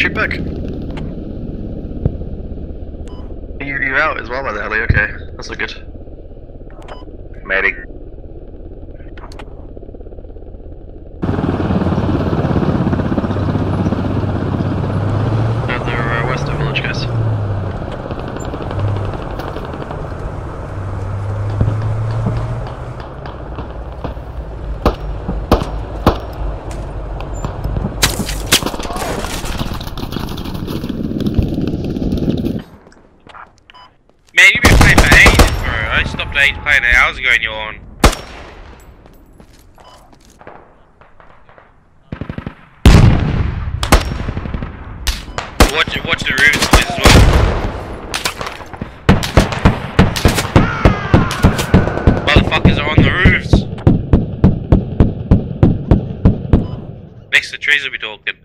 retreat back. You're out as well by the heli, okay. That's not good. Medic. They're west of village, guys. Man, you've been playing for ages, bro. I stopped playing 8 hours ago and you're on. Watch the roofs, boys, as well. Motherfuckers are on the roofs. Next to the trees will be talking.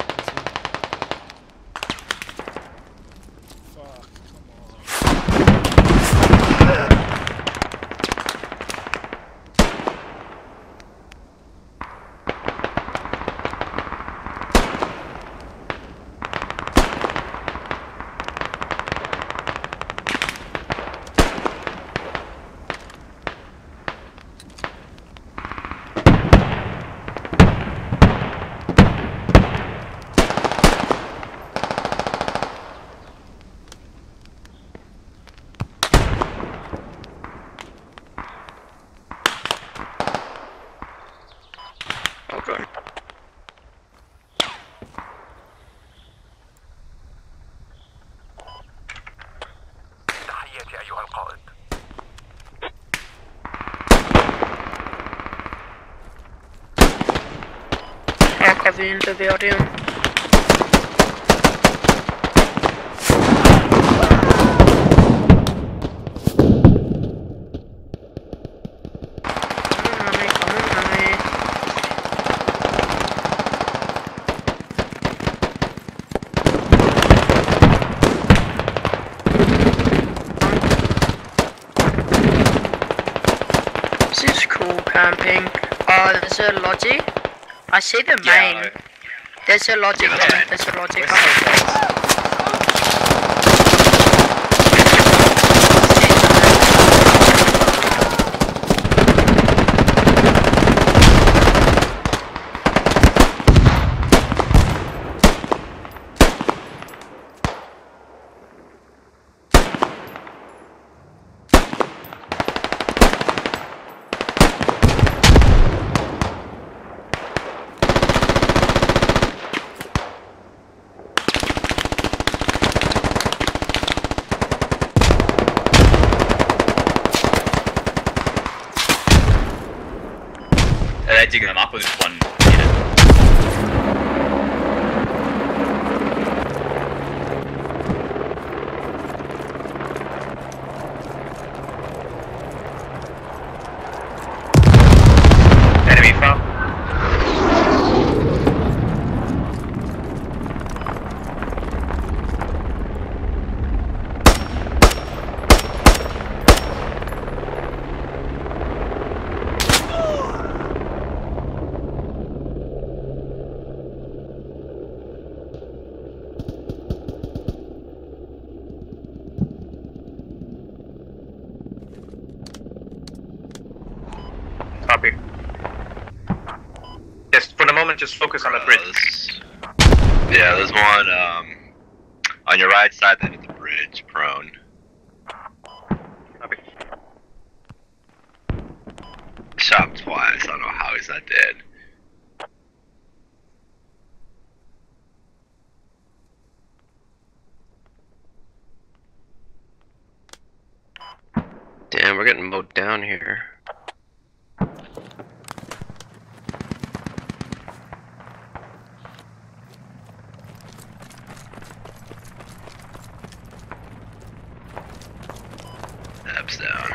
Okay. تحياتي أيها القائد. Copy into the audio. This is cool camping. Oh, there's a logic. I see the main. Yeah, There's a logic there. There's a logic. Are they digging them up or just one unit? Enemy farm. Copy. Yes, for the moment, just focus on the bridge. Yeah, there's one on your right side then at the bridge, prone. Copy. Shot him twice, I don't know how he's not dead. Damn, we're getting mowed down here. Abs down.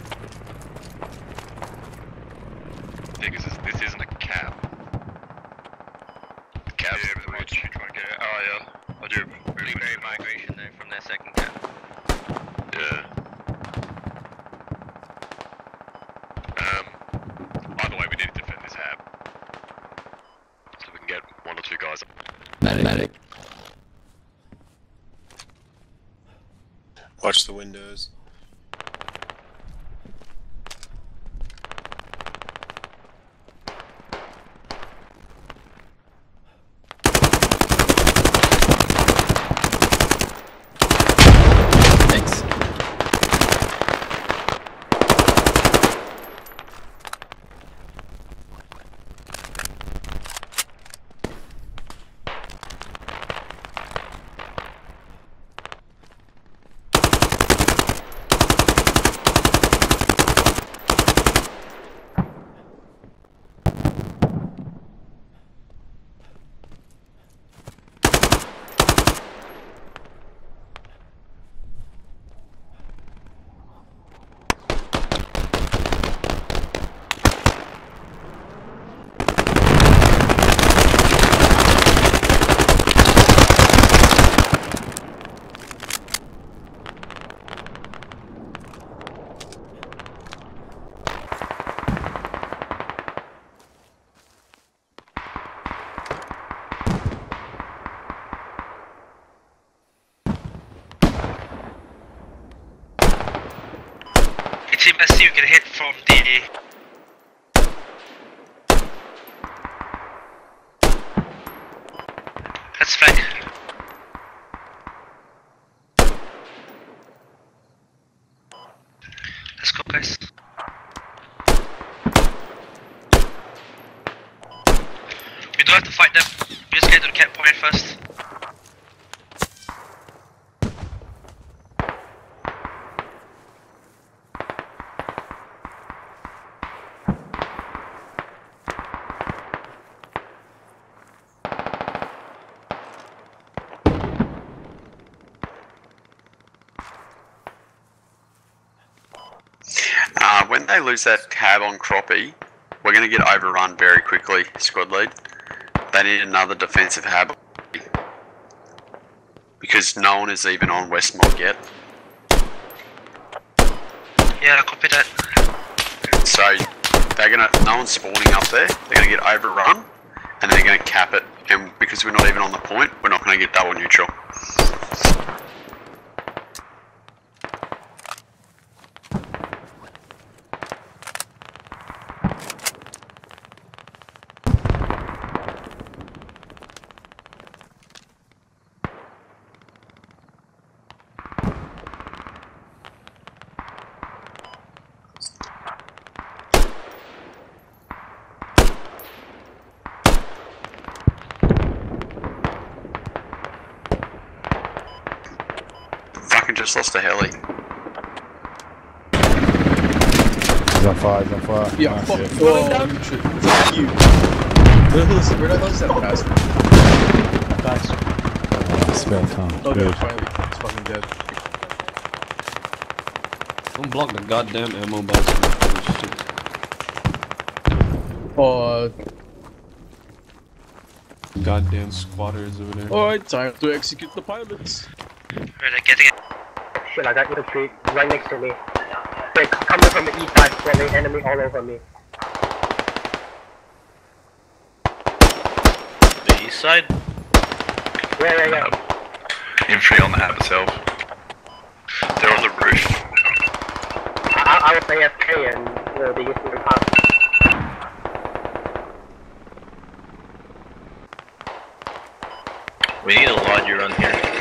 Yeah, because this isn't a cap. The cap's Yeah, the but bridge. You trying to get it? Oh yeah, I do. Really Blueberry migration though from their second cap. Yeah. Either way, we need to defend this hab. So we can get one or two guys. Medic. Watch the windows. Thanks. Team, let's see you can hit from the... Let's flank. Let's go, guys. We don't have to fight them. We just get to the camp point first. When they lose that cab on Crappie, we're going to get overrun very quickly, squad lead. They need another defensive hab. Because no one is even on West Mod yet. Yeah, copy that. So, no one's spawning up there, they're going to get overrun, and they're going to cap it. And because we're not even on the point, we're not going to get double neutral. Just lost a heli. He's on fire, he's on fire. Yeah, Nice, fuck, yeah. fuck you. Where did I lose that fast? Spare time. Okay, Good. finally. It's fucking dead. Don't block the goddamn ammo basket. Goddamn squatters over there. Alright, time to execute the pilots. Where they're getting it. Shit, I got you tree right next to me. They're coming from the east side, swarming enemy all over me. The east side? Yeah. Infantry on the hab itself. They're on the roof. I was AFK and they used to pass. We need a lodger on here.